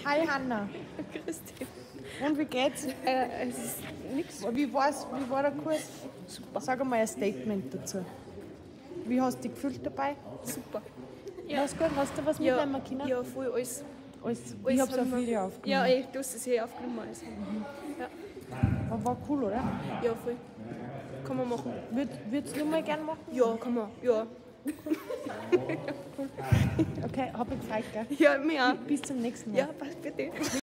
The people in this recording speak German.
Hi Hanna. Grüß dich. Und wie geht's? Es ist nix. Wie war der Kurs? Super. Sag einmal ein Statement dazu. Wie hast du dich gefühlt dabei? Super. War's gut? Hast du was mitnehmen können? Ja, voll alles. Ich hab's auf Video aufgenommen. Ja, du hast es hier aufgenommen. Also. Ja. Aber war cool, oder? Ja, voll. Kann man machen. Würdest du noch mal gern machen? Ja, kann man. Ja. Okay, hab mich gefreut, gell? Ja, mir auch. Bis zum nächsten Mal. Ja, bitte.